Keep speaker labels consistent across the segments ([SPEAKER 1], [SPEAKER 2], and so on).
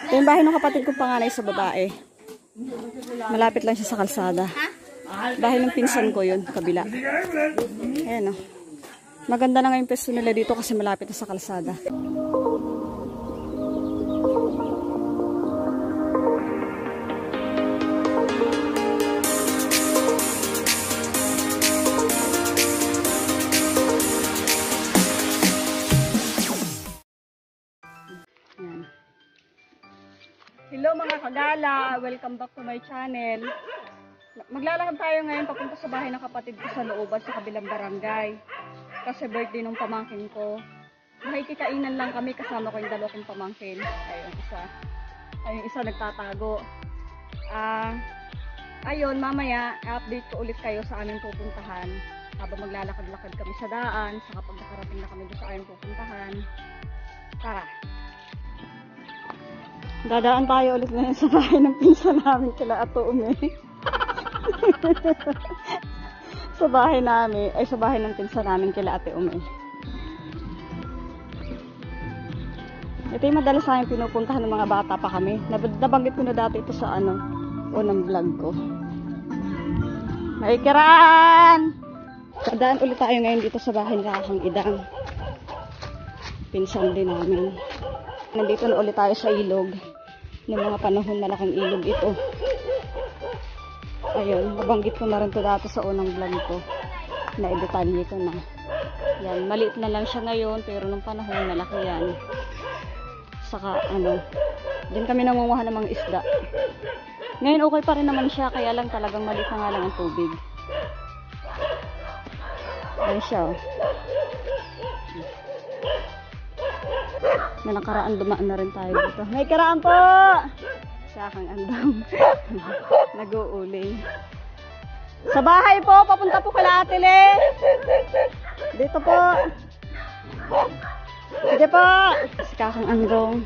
[SPEAKER 1] Ito yung bahay ng kapatid kong panganay sa babae. Malapit lang siya sa kalsada. Bahay ng pinsan ko yun, kabila. Ayan o. Maganda na nga yung pesto nila dito kasi malapit na sa kalsada. Hello mga kagala! Welcome back to my channel. Maglalakad tayo ngayon papunta sa bahay ng kapatid ko sa looban sa kabilang barangay. Kasi birthday ng pamangkin ko. Makikikainan lang kami kasama ko yung dalawa kong pamangkin. Ayun isa nagtatago. Ayun, mamaya update ko ulit kayo sa aming pupuntahan. Habang maglalakad-lakad kami sa daan, sa kapag nakarating na kami doon sa aming pupuntahan. Tara! Dadaan tayo ulit ngayon sa bahay ng pinsan namin kila Ato Ume. sa bahay ng pinsan namin kila Ate Ume. Ito yung madalas namin pinupuntahan ng mga bata pa kami. Nabanggit ko na dati ito sa unang vlog ko. Maikiraan! Dadaan ulit tayo ngayon dito sa bahay ng Kakang Idang. Pinsan din namin. Nandito na ulit tayo sa ilog. Noong mga panahon malaking ilog ito. Ayun, nabanggit ko na rin ito dati sa unang vlog ko. Na-detalye ko na. Yan, maliit na lang siya ngayon pero nung panahon malaki yan. Saka diyan kami nangunguha ng mga isda. Ngayon okay pa rin naman siya kaya lang talagang maliit na nga lang ang tubig. Ayun siya oh. May nakaraan dumaan na rin tayo dito. May karaan po! Sa Kakang Andam. Nag-uuling. Sa bahay po, papunta po kala Ate Le. Dito po. Sige po. Si Kakang Andong.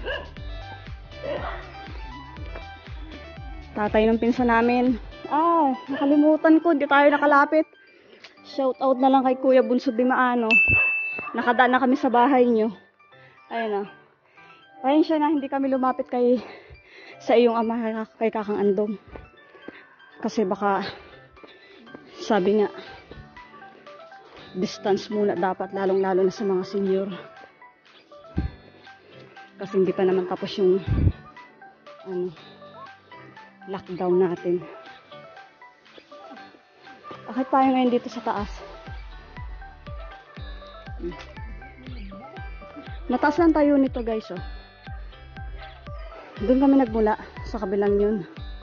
[SPEAKER 1] Tatay ng pinsan namin. Nakalimutan ko. Hindi tayo nakalapit. Shout out na lang kay Kuya Bunso Dimaano. Nakadaan na kami sa bahay nyo. Ayun o. Ayun siya na hindi kami lumapit sa iyong ama kay Kakang Andong. Kasi baka sabi nga distance muna dapat lalong-lalo na sa mga senior. Kasi hindi pa naman tapos yung lockdown natin. Bakit tayo ngayon dito sa taas? Mataas lang tayo nito guys oh. Doon kami nagmula sa kabilang yun.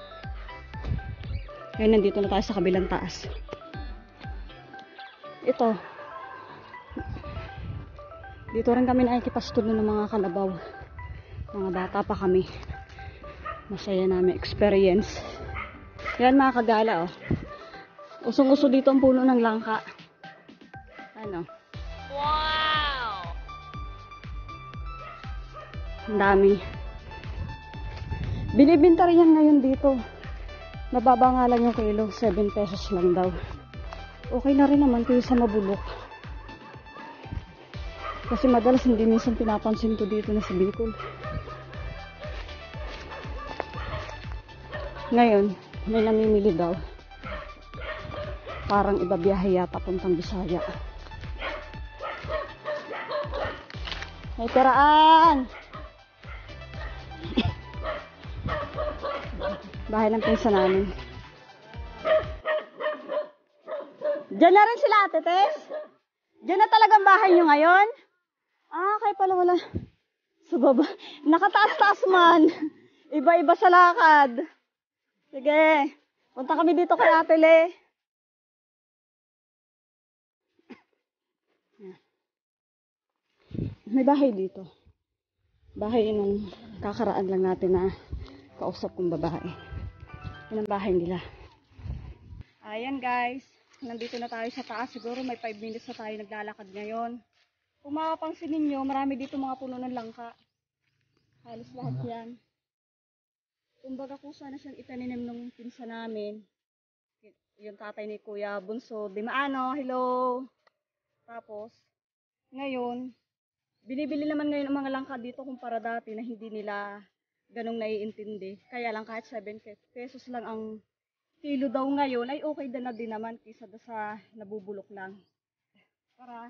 [SPEAKER 1] Ngayon nandito na tayo sa kabilang taas. Ito. Dito rin kami nakikipastulo ng mga kalabaw. Mga bata pa kami. Masaya namin experience. Yan mga kagala oh. Usong-uso dito ang puno ng langka. Wow! Ang dami. Binibinta rin yan ngayon dito. Mababa nga lang yung kilo. 7 pesos lang daw. Okay na rin naman kayo sa mabulok. Kasi madalas hindi minsan pinapansin ko dito na sa Bicol. Ngayon, may namimili daw. Parang ibabiyahe yata puntang Bisaya. May tiraan! Bahay ng pinsan namin. Diyan na rin sila Ate Tess? Diyan na talagang bahay nyo ngayon? Kaya pala wala. Sa baba. Nakataas-taas man. Iba-iba sa lakad. Sige. Punta kami dito kay Ate Le. May bahay dito. Bahay nung kakaraan lang natin na kausap kong babae. Yan ang bahay nila. Ayan guys. Nandito na tayo sa taas. Siguro may 5 minutes na tayo naglalakad ngayon. Kung makapansin ninyo, marami dito mga puno ng langka. Halos lahat yan. Kumbaga kung sana siyang itaninim ng pinsa namin. Yung tatay ni Kuya Bunso Dimaano. Hello! Tapos, ngayon, binibili naman ngayon ang mga langka dito kumpara dati na hindi nila ganong naiintindi. Kaya lang kahit 7 pesos lang ang kilo daw ngayon, ay okay na din naman kaysa sa nabubulok lang. Para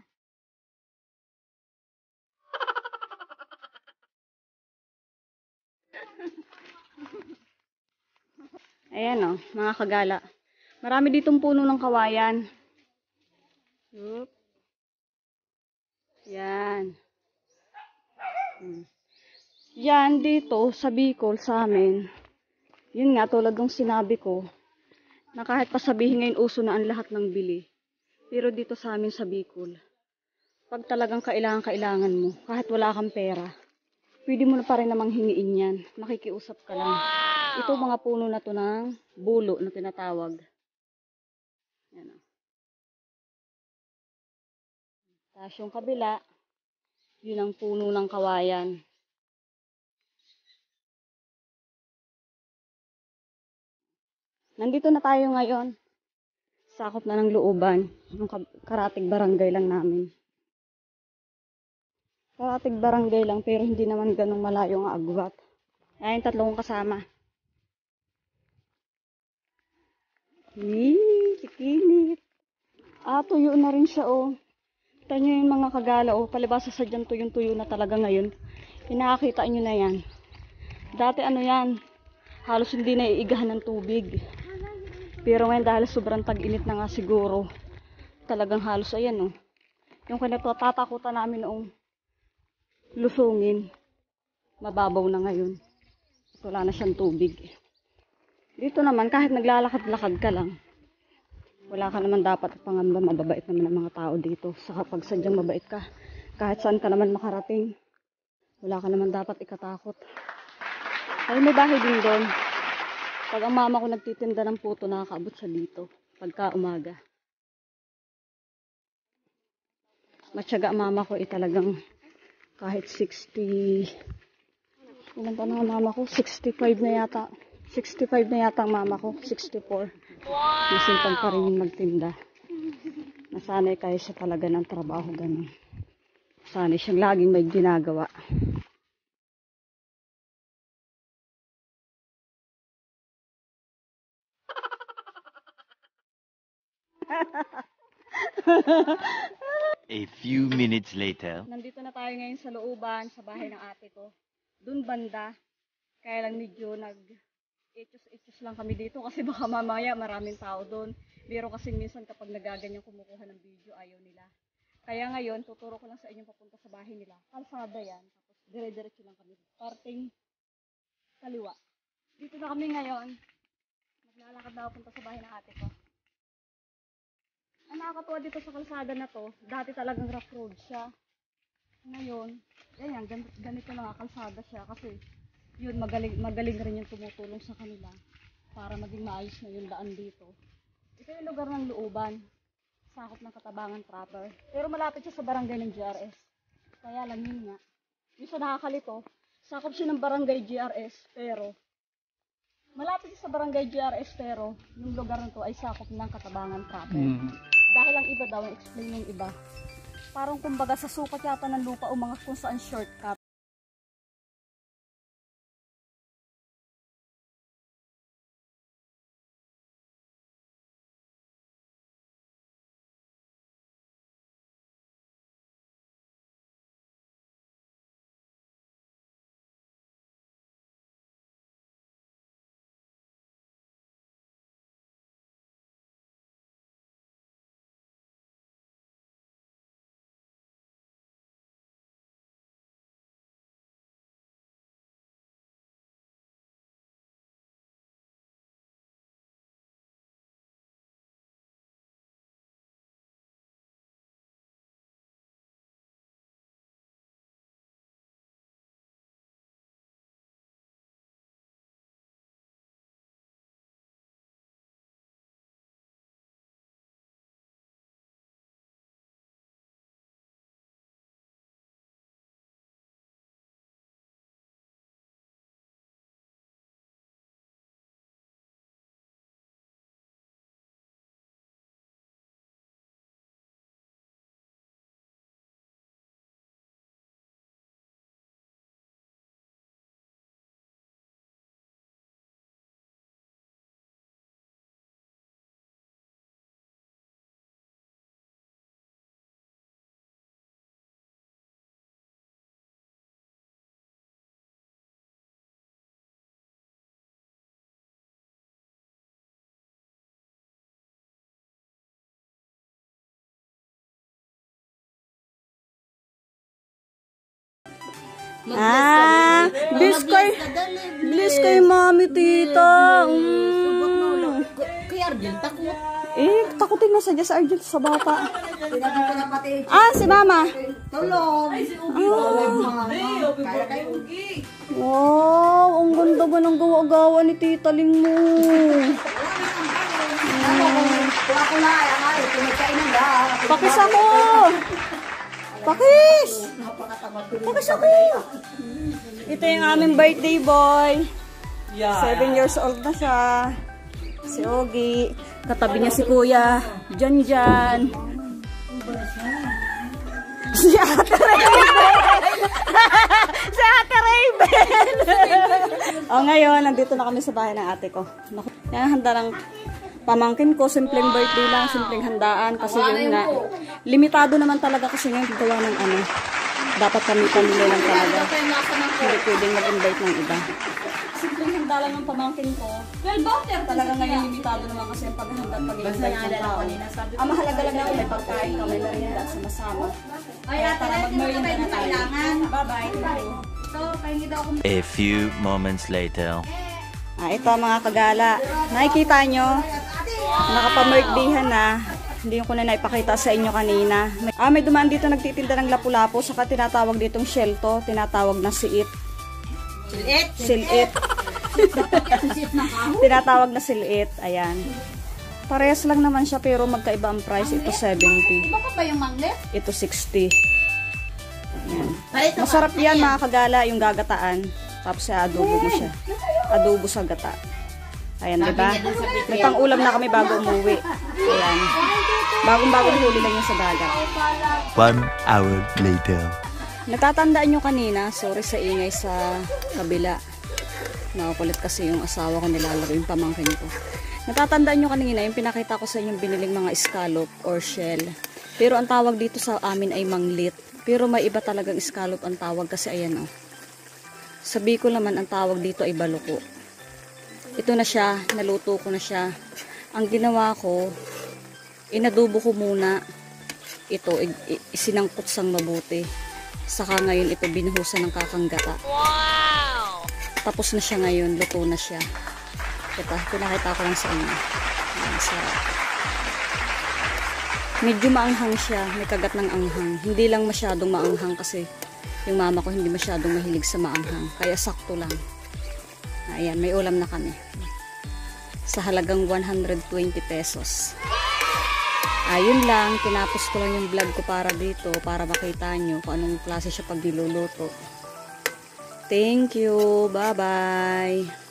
[SPEAKER 1] ayan o, mga kagala. Marami ditong puno ng kawayan. Oop. Yan. Yan dito sa Bicol sa amin. Yun nga, tulad ng sinabi ko, na kahit pasabihin ngayon uso na ang lahat ng bili. Pero dito sa amin sa Bicol, pag talagang kailangan mo, kahit wala kang pera, pwede mo na pa rin namang hingiin yan. Makikiusap ka lang. Ito mga puno na to ng bulo na tinatawag. Yan o. Tapos yung kabila, yun ang puno ng kawayan. Nandito na tayo ngayon. Sakop na ng Looban. Yung Karatig barangay lang namin. Karatig barangay lang pero hindi naman ganong malayo ang agwat. Ayan, tatlong kasama. Sikinit. Tuyo na rin siya oh. Kita nyo yung mga kagala oh. Palibasa sa dyan tuyong-tuyo na talaga ngayon. Pinakakita nyo na yan. Dati ano yan, halos hindi na iigahan ng tubig. Pero ngayon dahil sobrang tag-init na nga siguro, talagang halos ayan oh. Yung kinatatakutan namin noong lusungin, mababaw na ngayon. Wala na siyang tubig. Dito naman kahit naglalakad-lakad ka lang, wala ka naman dapat pangamba, mababait naman ang mga tao dito. Saka pag sadyang mabait ka, kahit saan ka naman makarating, wala ka naman dapat ikatakot. Ay may bahay din doon. Pag ang mama ko nagtitinda ng puto, nakakaabot siya dito. Pagka umaga. Matyaga ang mama ko talagang kahit 60. Ilan pa na ang mama ko? 65 na yata. 65 na yata ang mama ko. 64. Nasipag pa rin magtinda. Nasanay kayo siya talaga ng trabaho ganun. Sanay siyang laging may ginagawa.
[SPEAKER 2] A few minutes later.
[SPEAKER 1] Nandito na tayo ngayon sa looban, sa bahay ng ate ko. Doon banda. Kaya lang medyo nag-itchos lang kami dito kasi baka mamaya maraming tao doon. Pero kasi minsan kapag nagaganyan kumukuha ng video, ayaw nila. Kaya ngayon, tuturo ko lang sa inyo papunta sa bahay nila. Kalsada yan. Tapos dire-diretso lang kami. Parting kaliwa. Dito na kami ngayon. Maglalakad na papunta sa bahay ng ate ko. Ang nakakatuwa dito sa kalsada na to, dati talagang rough road siya. Ngayon, ganyan, ganito lang ang kalsada siya kasi yun, magaling rin yung tumutulong sa kanila para maging maayos na yung daan dito. Ito yung lugar ng Looban, sakop ng Katabangan proper. Pero malapit siya sa barangay ng GRS. Kaya lang yun nga. Yung sa nakakalito, sakop siya ng barangay GRS, pero malapit siya sa barangay GRS, pero yung lugar na to ay sakop ng Katabangan proper. Dahil ang iba daw, explain yung iba. Parang kumbaga sa sukat yata ng lupa o mga kung saan shortcut. Bless kay mami, tita.
[SPEAKER 3] Kaya Argel, takot.
[SPEAKER 1] Takutin na sa Diyos, Argel, sa bata.
[SPEAKER 3] Sinabi ko na pati.
[SPEAKER 1] Si mama.
[SPEAKER 3] Tulong. Ay, si Ugi. Kaya kayo Ugi.
[SPEAKER 1] Wow, ang ganda ba ng gawa-gawa ni Tita Ling mo?
[SPEAKER 3] Kung ako na, pinagkainan na.
[SPEAKER 1] Pakis ako! Pakis! Pakis ako! Ito yung aming birthday boy. 7 years old na siya. Si Ogie. Katabi niya si Kuya. Jan. Si Ate Raven! Si Ate Raven! Ngayon, nandito na kami sa bahay ng ate ko. Yan, handa ng pamangkin ko. Simpleng birthday lang, simpleng handaan. Kasi yun nga, limitado naman talaga kasi ngayon gawa ng ano. Dapat kami-pamilya lang talaga. Hindi pwedeng mag-invite ng iba. Simpleng handa lang ng pamangkin ko. Talaga ngayon limitado naman kasi ang paghahanda at pag-invite ng tao. Ang mahalaga lang naman may pagkain ka, may merienda at sumasama. Kaya tara mag-merienda na tayo. Bye-bye.
[SPEAKER 2] A few moments later.
[SPEAKER 1] Ito mga kagala. Nakikita nyo? Nakapamerdayhan na. Hindi ko na naipakita sa inyo kanina. May dumaan dito nagtitinda ng lapu-lapu. Saka tinatawag ditong shell to. Tinatawag na siit. Silit. Tinatawag na silit. Ayan. Parehas lang naman siya pero magkaiba ang price. Ito 70.
[SPEAKER 3] Baka ba yung manglet?
[SPEAKER 1] Ito 60. Ayan. Masarap yan mga kagala yung gagataan. Tapos adobo mo siya. Adobo sa gata. Ayan, diba? May pang-ulam na kami bago umuwi. Ayan. Bagong-bagong huli lang yung sa dagat.
[SPEAKER 2] 1 hour later.
[SPEAKER 1] Natatandaan nyo kanina, sorry sa ingay sa kabila. Nakakulit kasi yung asawa ko, nilalaro yung pamangkin ko. Natatandaan nyo kanina, yung pinakita ko sa inyong biniling mga scallop or shell. Pero ang tawag dito sa amin ay manglit. Pero may iba talagang scallop ang tawag kasi ayan o. Sa Bicol naman ang tawag dito ay baluko. Ito na siya, naluto ko na siya. Ang ginawa ko, inadubo ko muna. Ito, isinangkot sang mabuti. Saka ngayon ito binuhusan ng kakanggata. Wow! Tapos na siya ngayon, luto na siya. Ito, pinakita ko lang sa inyo. Medyo maanghang siya, may kagat ng anghang. Hindi lang masyadong maanghang kasi yung mama ko hindi masyadong mahilig sa maanghang. Kaya sakto lang. Ayan, may ulam na kami. Sa halagang 120 pesos. Ayun lang, tinapos ko lang yung vlog ko para dito, para makita nyo kung anong klase siya pag niluluto. Thank you, bye-bye!